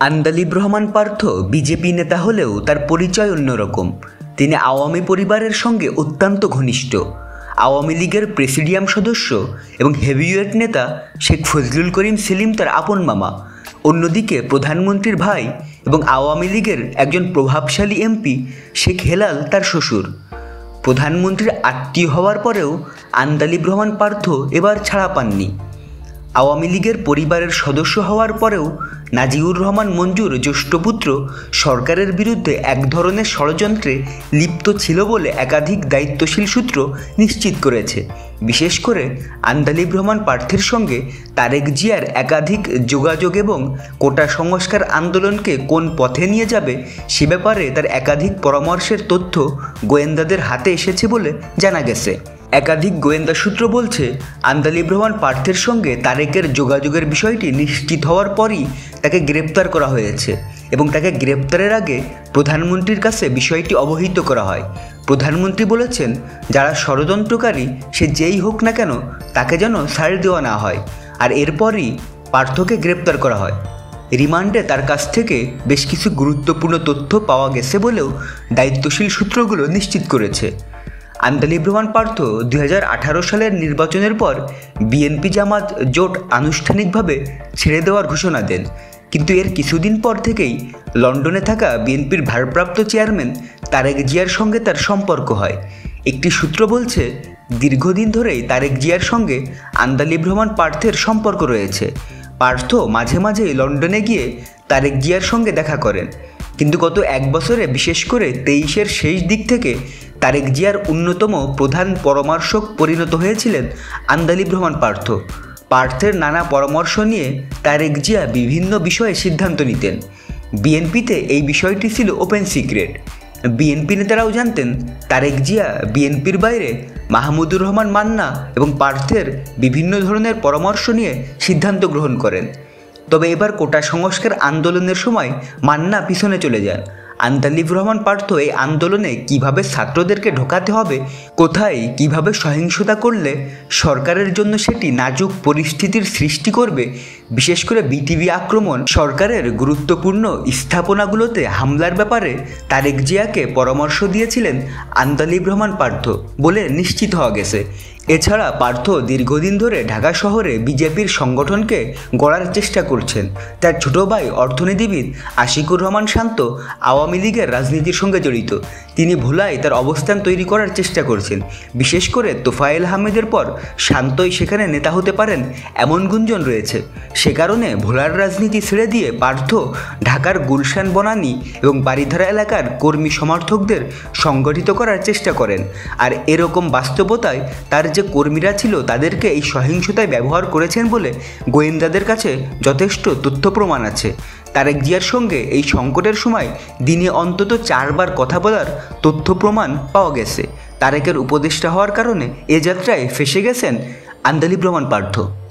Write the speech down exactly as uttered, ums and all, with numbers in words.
Andalib Rahman Partha BJP নেতা হলেও তার পরিচয় অন্যরকম। তিনি আওয়ামী পরিবারের সঙ্গে অত্যন্ত ঘনিষ্ঠ। আওয়ামী লীগের প্রেসিডিয়াম সদস্য এবং হেভিওয়েট নেতা শেখ ফজলুল করিম সেলিম তার আপন মামা। অন্যদিকে প্রধানমন্ত্রীর ভাই এবং আওয়ামী লীগের একজন প্রভাবশালী এমপি শেখ হেলাল তার শ্বশুর। প্রধানমন্ত্রীর আত্মীয় হওয়ার পরেও আন্দালিব রহমান পার্থ এবার ছাড়া পাননি। আওয়ামী লীগের পরিবারের সদস্য হওয়ার পরেও নাজিউর রহমান মঞ্জুর জ্যেষ্ঠপুত্র সরকারের বিরুদ্ধে এক ধরনের ষড়যন্ত্রে লিপ্ত ছিল বলে একাধিক দায়িত্বশীল সূত্র নিশ্চিত করেছে। বিশেষ করে আন্দালিব রহমান পার্থের সঙ্গে তারেক জিয়ার একাধিক যোগাযোগ এবং কোটা সংস্কার আন্দোলনকে কোন পথে নিয়ে যাবে সে ব্যাপারে তার একাধিক পরামর্শের তথ্য গোয়েন্দাদের হাতে এসেছে বলে জানা গেছে। একাধিক গোয়েন্দা সূত্র বলছে, আন্দালিব রহমান পার্থের সঙ্গে তারেকের যোগাযোগের বিষয়টি নিশ্চিত হওয়ার পরই তাকে গ্রেপ্তার করা হয়েছে এবং তাকে গ্রেপ্তারের আগে প্রধানমন্ত্রীর কাছে বিষয়টি অবহিত করা হয়। প্রধানমন্ত্রী বলেছেন, যারা ষড়যন্ত্রকারী সে যেই হোক না কেন তাকে যেন ছাড় দেওয়া না হয়। আর এরপরই পার্থকে গ্রেপ্তার করা হয়। রিমান্ডে তার কাছ থেকে বেশ কিছু গুরুত্বপূর্ণ তথ্য পাওয়া গেছে বলেও দায়িত্বশীল সূত্রগুলো নিশ্চিত করেছে। আন্দালিব রহমান পার্থ দুই হাজার আঠারো সালের নির্বাচনের পর বিএনপি জামাত জোট আনুষ্ঠানিকভাবে ছেড়ে দেওয়ার ঘোষণা দেন, কিন্তু এর কিছুদিন পর থেকেই লন্ডনে থাকা বিএনপির ভারপ্রাপ্ত চেয়ারম্যান তারেক জিয়ার সঙ্গে তার সম্পর্ক হয়। একটি সূত্র বলছে, দীর্ঘদিন ধরেই তারেক জিয়ার সঙ্গে আন্দালিব রহমান পার্থের সম্পর্ক রয়েছে। পার্থ মাঝে মাঝেই লন্ডনে গিয়ে তারেক জিয়ার সঙ্গে দেখা করেন, কিন্তু গত এক বছরে বিশেষ করে তেইশের শেষ দিক থেকে তারেক জিয়ার অন্যতম প্রধান পরামর্শক পরিণত হয়েছিলেন আন্দালিব রহমান পার্থ। পার্থের নানা পরামর্শ নিয়ে তারেক জিয়া বিভিন্ন বিষয়ে সিদ্ধান্ত নিতেন। বিএনপিতে এই বিষয়টি ছিল ওপেন সিক্রেট। বিএনপি নেতারাও জানতেন তারেক জিয়া বিএনপির বাইরে মাহমুদুর রহমান মান্না এবং পার্থের বিভিন্ন ধরনের পরামর্শ নিয়ে সিদ্ধান্ত গ্রহণ করেন। তবে এবার কোটা সংস্কার আন্দোলনের সময় মান্না পিছনে চলে যান। আন্দালিব রহমান পার্থ এই আন্দোলনে কিভাবে ছাত্রদেরকে ঢোকাতে হবে, কোথায় কিভাবে সহিংসতা করলে সরকারের জন্য সেটি নাজুক পরিস্থিতির সৃষ্টি করবে, বিশেষ করে বিটিভি আক্রমণ, সরকারের গুরুত্বপূর্ণ স্থাপনাগুলোতে হামলার ব্যাপারে তারেক জিয়াকে পরামর্শ দিয়েছিলেন আন্দালিব রহমান পার্থ বলে নিশ্চিত হওয়া গেছে। এছাড়া পার্থ দীর্ঘদিন ধরে ঢাকা শহরে বিজেপির সংগঠনকে গড়ার চেষ্টা করছেন। তার ছোট ভাই অর্থনীতিবিদ আশিকুর রহমান শান্ত আওয়ামী লীগের রাজনীতির সঙ্গে জড়িত। তিনি ভোলায় তার অবস্থান তৈরি করার চেষ্টা করছেন। বিশেষ করে তোফায়েল আহমেদের পর শান্তই সেখানে নেতা হতে পারেন এমন গুঞ্জন রয়েছে। সে কারণে ভোলার রাজনীতি ছেড়ে দিয়ে পার্থ ঢাকার গুলশান বনানী এবং বারিধারা এলাকার কর্মী সমর্থকদের সংগঠিত করার চেষ্টা করেন। আর এরকম বাস্তবতায় তার যে কর্মীরা ছিল তাদেরকে এই সহিংসতায় ব্যবহার করেছেন বলে গোয়েন্দাদের কাছে যথেষ্ট তথ্য প্রমাণ আছে। তারেক জিয়ার সঙ্গে এই সংকটের সময় দিনে অন্তত চারবার কথা বলার তথ্য প্রমাণ পাওয়া গেছে। তারেকের উপদেষ্টা হওয়ার কারণে এ যাত্রায় ফেঁসে গেছেন আন্দালিব রহমান পার্থ।